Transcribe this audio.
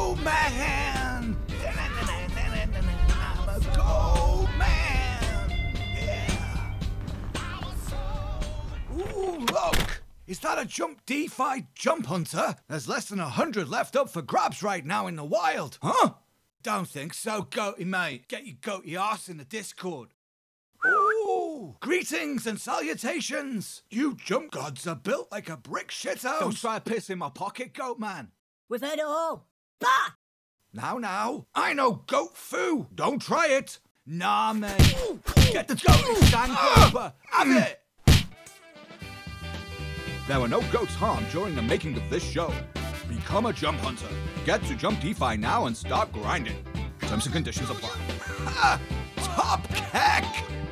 Goat Man! I'm a Goat Man! Yeah! Ooh, look! Is that a Jump D5 Jump Hunter? There's less than 100 left up for grabs right now in the wild. Huh? Don't think so, Goaty mate. Get your goaty arse in the Discord. Ooh! Greetings and salutations! You jump gods are built like a brick shithouse. Don't try to piss in my pocket, Goat Man. We've heard it all. Bah! Now, I know goat foo. Don't try it. Nah, mate. Get the goaty sandpaper. Have it. There were no goats harmed during the making of this show. Become a jump hunter. Get to Jump DeFi now and start grinding. Terms and conditions apply. Ha! Top heck!